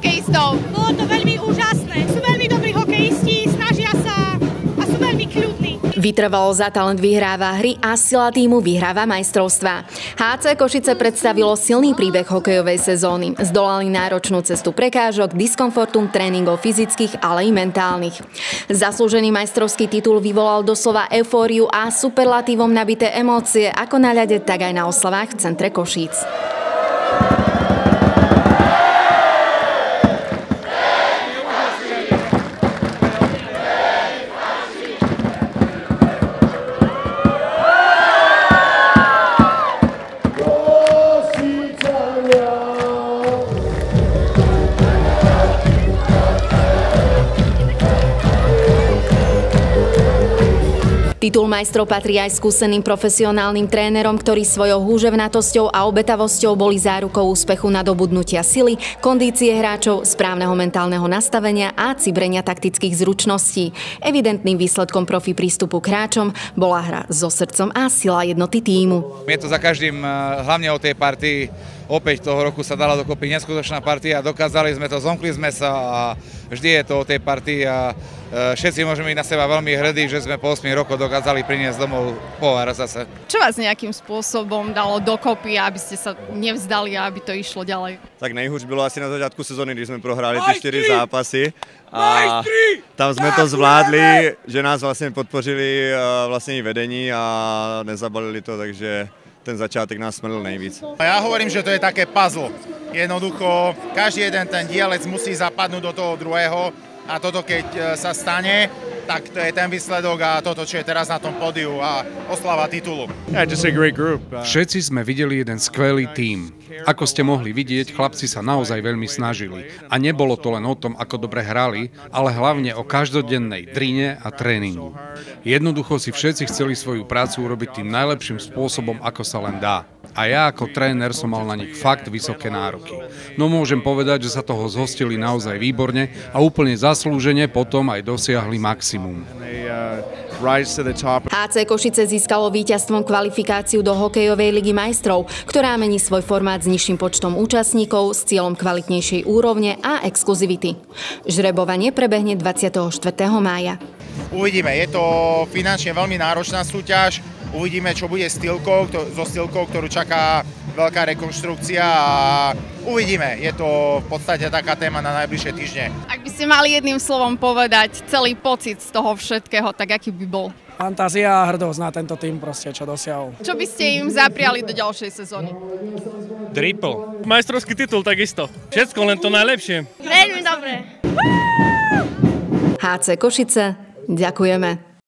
hokejistov? Bolo to veľmi úžasné. Sú veľmi dobrí hokejisti, snažia sa a sú veľmi kľudní. Vytrvalo za talent vyhráva hry a sila týmu vyhráva majstrovstvá. HC Košice predstavilo silný príbeh hokejovej sezóny. Zdolali náročnú cestu prekážok, diskomfortum, tréningov fyzických, ale i mentálnych. Zaslúžený majstrovský titul vyvolal doslova eufóriu a superlatívom nabité emócie ako na ľade, tak aj na oslavách v centre Košíc. Titul majstrov patrí aj skúseným profesionálnym trénerom, ktorí svojou húževnatosťou a obetavosťou boli zárukou úspechu nadobudnutia sily, kondície hráčov, správneho mentálneho nastavenia a cibrenia taktických zručností. Evidentným výsledkom profi prístupu k hráčom bola hra so srdcom a sila jednoty tímu. Je to za každým, hlavne o tej partii. Opäť toho roku sa dala dokopy neskutočná partia, dokázali sme to, zomkli sme sa a vždy je to o tej partii a všetci môžeme byť na seba veľmi hrdí, že sme po 8 rokoch dokázali priniesť domov pohár zase. Čo vás nejakým spôsobom dalo dokopy, aby ste sa nevzdali a aby to išlo ďalej? Tak nejhůř bylo asi na začátku sezóny, když jsme prohráli ty 4 zápasy a tam jsme to zvládli, že nás vlastně podpořili vlastně i vedení a nezabalili to, takže ten začátek nás smrlil nejvíc. Ja hovorím, že to je také puzzle. Jednoducho, každý jeden ten dielec musí zapadnúť do toho druhého a toto keď sa stane, tak to je ten výsledok a toto, čo je teraz na tom pódiu a oslava titulu. Všetci sme videli jeden skvelý tím. Ako ste mohli vidieť, chlapci sa naozaj veľmi snažili. A nebolo to len o tom, ako dobre hrali, ale hlavne o každodennej drine a tréningu. Jednoducho si všetci chceli svoju prácu urobiť tým najlepším spôsobom, ako sa len dá. A ja ako tréner som mal na nich fakt vysoké nároky. No môžem povedať, že sa toho zhostili naozaj výborne a úplne zaslúžene potom aj dosiahli maximum. HC Košice získalo víťazstvom kvalifikáciu do hokejovej ligy majstrov, ktorá mení svoj formát s nižším počtom účastníkov s cieľom kvalitnejšej úrovne a exkluzivity. Žrebovanie prebehne 24. mája. Uvidíme, je to finančne veľmi náročná súťaž. Uvidíme, čo bude so Stýlkou, ktorú čaká veľká rekonštrukcia a uvidíme. Je to v podstate taká téma na najbližšie týždne. Ak by ste mali jedným slovom povedať celý pocit z toho všetkého, tak aký by bol? Fantázia a hrdosť na tento tým proste, čo dosiahol. Čo by ste im zapriali do ďalšej sezóny? Triple. Majstrovský titul takisto. Všetko len to najlepšie. Veľmi dobre. HC Košice, ďakujeme.